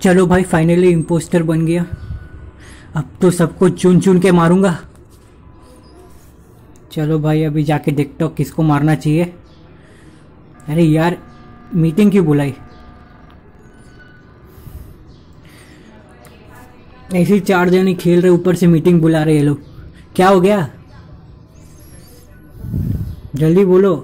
चलो भाई finally impostor बन गया। अब तो सबको चुन चुन के मारूंगा। चलो भाई अभी जाके देखता हूँ किसको मारना चाहिए। अरे यार मीटिंग क्यों बुलाई? ऐसे ही 4 जने खेल रहे, ऊपर से मीटिंग बुला रहे ये लोग। क्या हो गया? जल्दी बोलो।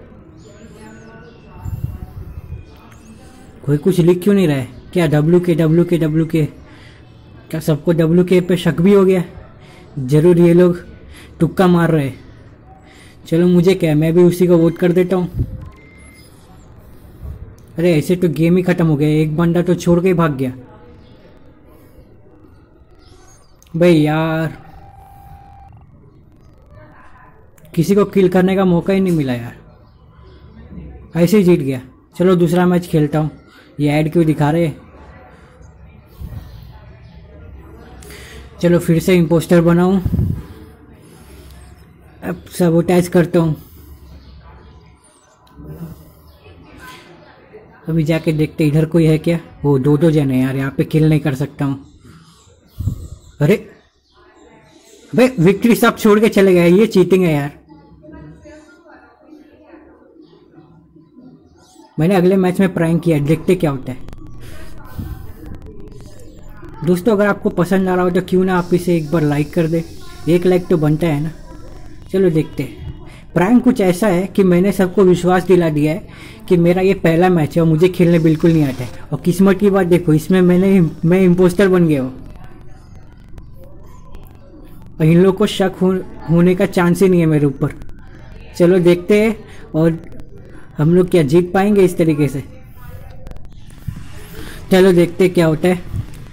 कोई कुछ लिख क्यों नहीं रहा है? क्या WK? क्या सबको WK पे शक भी हो गया? जरूर ये लोग तुक्का मार रहे। चलो मुझे क्या, मैं भी उसी को वोट कर देता हूँ। अरे ऐसे तो गेम ही खत्म हो गया, एक बंदा तो छोड़ के ही भाग गया। भाई यार किसी को किल करने का मौका ही नहीं मिला यार, ऐसे ही जीत गया। चलो दूसरा मैच खेलता हूँ। ये ऐड क्यों दिखा रहे? चलो फिर से इम्पोस्टर बनाऊं। अब सबोटाइज करता हूँ। अभी जाके देखते इधर कोई है क्या। वो 2 जने यार, यहाँ पे किल नहीं कर सकता हूँ। अरे भाई विक्ट्री सब छोड़ के चले गए, ये चीटिंग है यार। मैंने अगले मैच में प्रैंक किया, देखते क्या होता है। दोस्तों अगर आपको पसंद आ रहा हो तो क्यों ना आप इसे एक बार लाइक कर दे। 1 लाइक तो बनता है ना। चलो देखते। प्रैंक कुछ ऐसा है कि मैंने सबको विश्वास दिला दिया है कि मेरा ये पहला मैच है और मुझे खेलने बिल्कुल नहीं आता है। और किस्मत की बात देखो, इसमें मैं इम्पोस्टर बन गया हूँ। और इन लोगों को शक होने का चांस ही नहीं है मेरे ऊपर। चलो देखते हैं और हम लोग क्या जीत पाएंगे इस तरीके से। चलो देखते क्या होता है।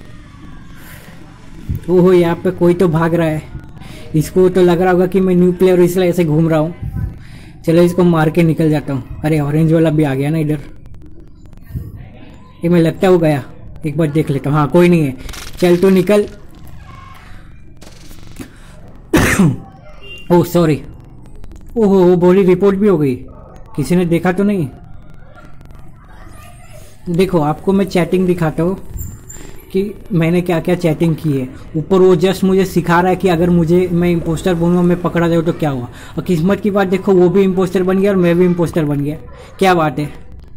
ओहो यहाँ पे कोई तो भाग रहा है। इसको तो लग रहा होगा कि मैं न्यू प्लेयर इसलिए ऐसे घूम रहा हूँ। चलो इसको मार के निकल जाता हूँ। अरे ऑरेंज वाला भी आ गया ना इधर। ये मैं लगता है वो गया, एक बार देख लेता हूँ। हाँ कोई नहीं है, चल तो निकल। Oh sorry. ओहो बोली रिपोर्ट भी हो गई, किसी ने देखा तो नहीं? देखो आपको मैं चैटिंग दिखाता हूँ कि मैंने क्या क्या चैटिंग की है। ऊपर वो जस्ट मुझे सिखा रहा है कि अगर मैं इम्पोस्टर बनूंगा, मैं पकड़ा जाऊँ तो क्या हुआ। और किस्मत की बात देखो, वो भी इम्पोस्टर बन गया और मैं भी इम्पोस्टर बन गया। क्या बात है।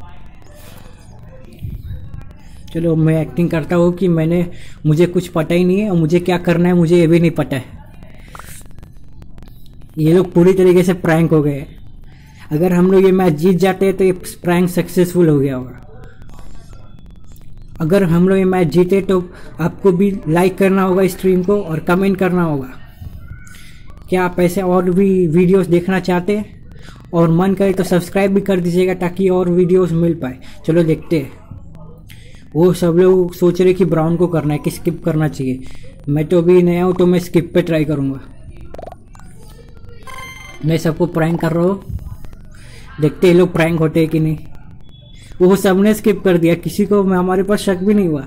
चलो मैं एक्टिंग करता हूँ कि मुझे कुछ पता ही नहीं है और मुझे क्या करना है मुझे ये भी नहीं पता है। ये लोग पूरी तरीके से प्रैंक हो गए। अगर हम लोग ये मैच जीत जाते हैं तो ये प्रैंक सक्सेसफुल हो गया होगा। अगर हम लोग ये मैच जीते तो आपको भी लाइक करना होगा स्ट्रीम को और कमेंट करना होगा। क्या आप ऐसे और भी वीडियोस देखना चाहते हैं? और मन करे तो सब्सक्राइब भी कर दीजिएगा ताकि और वीडियोस मिल पाए। चलो देखते हैं। वो सब लोग सोच रहे कि ब्राउन को करना है कि स्किप करना चाहिए। मैं तो अभी नया हूँ तो मैं स्किप पे ट्राई करूँगा। मैं सबको प्रैंक कर रहा हूँ, देखते ये लोग प्रैंक होते हैं कि नहीं। वो सबने स्किप कर दिया, किसी को हमारे पास शक भी नहीं हुआ।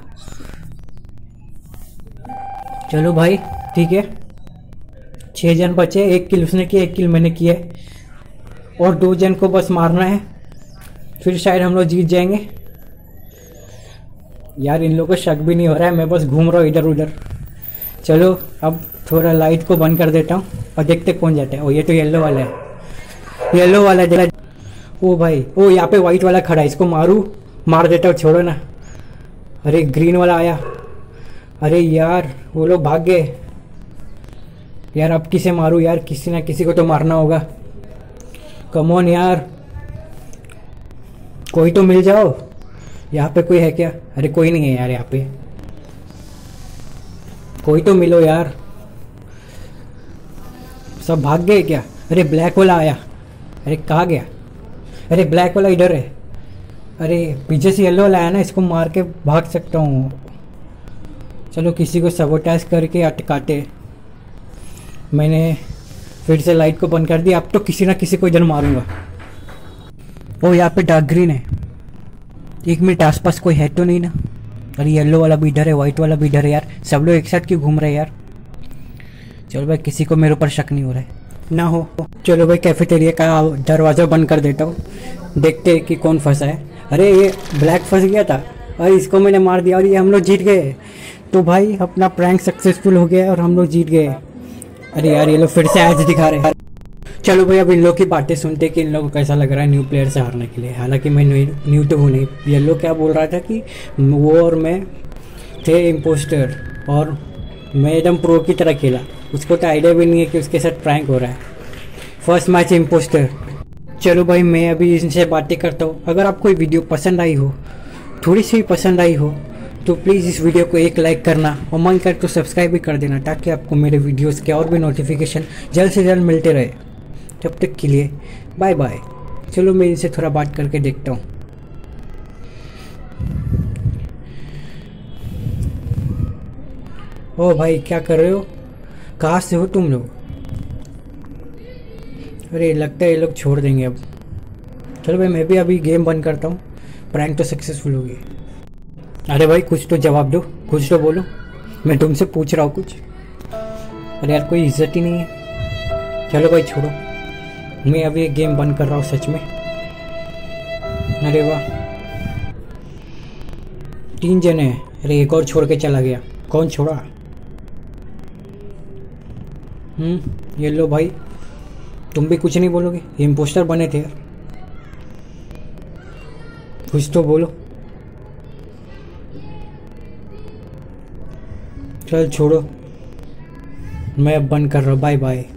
चलो भाई ठीक है, 6 जन बचे। 1 किल उसने किया, 1 किल मैंने किया और 2 जन को बस मारना है, फिर शायद हम लोग जीत जाएंगे। यार इन लोगों को शक भी नहीं हो रहा है, मैं बस घूम रहा हूँ इधर उधर। चलो अब थोड़ा लाइट को बंद कर देता हूँ और देखते कौन जाता है। ओ ये तो येलो वाला है, येलो वाला है। ओ भाई ओ यहाँ पे व्हाइट वाला खड़ा है, इसको मार देता हूँ, छोड़ो ना। अरे ग्रीन वाला आया। अरे यार वो लोग भाग गए। यार अब किसे मारूं यार, किसी ना किसी को तो मारना होगा। कम ऑन यार, कोई तो मिल जाओ। यहाँ पे कोई है क्या? अरे कोई नहीं है यार, यहाँ पे कोई तो मिलो यार। सब भाग गए क्या? अरे ब्लैक वाला आया। अरे कहाँ गया? अरे ब्लैक वाला इधर है। अरे पीछे से येलो वाला आया ना, इसको मार के भाग सकता हूँ। चलो किसी को सबोटाइज करके अटकाते। मैंने फिर से लाइट को बंद कर दिया। अब तो किसी ना किसी को इधर मारूंगा। ओ यहाँ पे डार्क ग्रीन है। 1 मिनट, आसपास कोई है तो नहीं ना? अरे येलो वाला भी इधर है, व्हाइट वाला भी इधर है। यार सब लोग एक साथ क्यों घूम रहे हैं यार? चलो भाई किसी को मेरे ऊपर शक नहीं हो रहा है ना हो। चलो भाई कैफेटेरिया का दरवाज़ा बंद कर देता हूँ, देखते हैं कि कौन फंसा है। अरे ये ब्लैक फंस गया था। और इसको मैंने मार दिया और ये हम लोग जीत गए। तो भाई अपना प्रैंक सक्सेसफुल हो गया और हम लोग जीत गए। अरे यार ये लोग फिर से एज दिखा रहे हैं। चलो भाई अब इन लोग की बातें सुनते कि इन लोगों को कैसा लग रहा है न्यू प्लेयर से हारने के लिए। हालांकि मैं न्यू तो हूँ नहीं। येलो क्या बोल रहा था कि वो और मैं थे इम्पोस्टर और मैं एकदम प्रो की तरह खेला। उसको तो आइडिया भी नहीं है कि उसके साथ प्रैंक हो रहा है। First match impostor. चलो भाई मैं अभी इनसे बातें करता हूँ। अगर आपको ये वीडियो पसंद आई हो, थोड़ी सी पसंद आई हो, तो प्लीज़ इस वीडियो को एक लाइक करना और मन कर तो सब्सक्राइब भी कर देना, ताकि आपको मेरे वीडियोस के और भी नोटिफिकेशन जल्द से जल्द मिलते रहे। तब तक के लिए बाय बाय। चलो मैं इनसे थोड़ा बात करके देखता हूँ। ओ भाई क्या कर रहे हो? कहाँ से हो तुम लोग? अरे लगता है ये लोग छोड़ देंगे अब। चलो भाई मैं भी अभी गेम बंद करता हूँ। प्रैंक तो सक्सेसफुल होगी। अरे भाई कुछ तो जवाब दो, कुछ तो बोलो। मैं तुमसे पूछ रहा हूँ कुछ। अरे यार कोई इज्जत ही नहीं है। चलो भाई छोड़ो, मैं अभी एक गेम बंद कर रहा हूँ सच में। अरे वाह 3 जने हैं। अरे एक और छोड़ के चला गया। कौन छोड़ा? ये लो भाई, तुम भी कुछ नहीं बोलोगे? ये इम्पोस्टर बने थे यार, कुछ तो बोलो। चल छोड़ो, मैं अब बंद कर रहा हूँ। Bye bye.